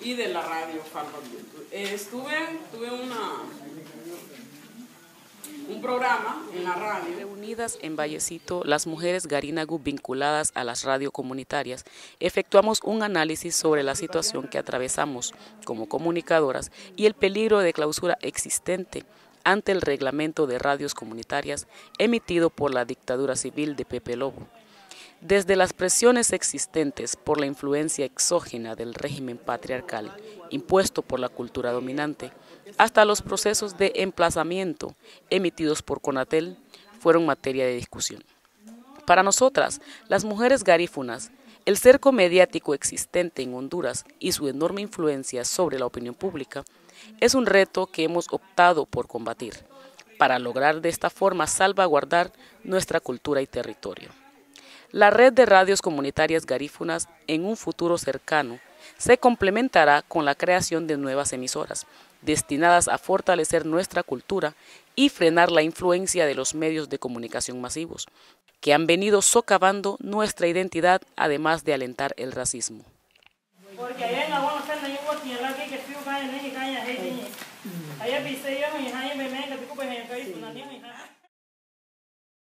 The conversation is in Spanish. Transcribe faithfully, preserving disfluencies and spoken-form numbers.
y de la radio Falva Virtud. Eh, estuve, tuve una, un programa en la radio. Reunidas en Vallecito, las mujeres Garinagu vinculadas a las radio comunitarias, efectuamos un análisis sobre la situación que atravesamos como comunicadoras y el peligro de clausura existente ante el reglamento de radios comunitarias emitido por la dictadura civil de Pepe Lobo. Desde las presiones existentes por la influencia exógena del régimen patriarcal impuesto por la cultura dominante, hasta los procesos de emplazamiento emitidos por Conatel fueron materia de discusión. Para nosotras, las mujeres garífunas, el cerco mediático existente en Honduras y su enorme influencia sobre la opinión pública es un reto que hemos optado por combatir, para lograr de esta forma salvaguardar nuestra cultura y territorio. La red de radios comunitarias garífunas en un futuro cercano se complementará con la creación de nuevas emisoras, destinadas a fortalecer nuestra cultura y frenar la influencia de los medios de comunicación masivos, que han venido socavando nuestra identidad, además de alentar el racismo. Porque allá en Agua Fenda yo voy a que que fui a caer en ella cae ahí. Allá pisé yo y ahí me me que te ocupes en el país.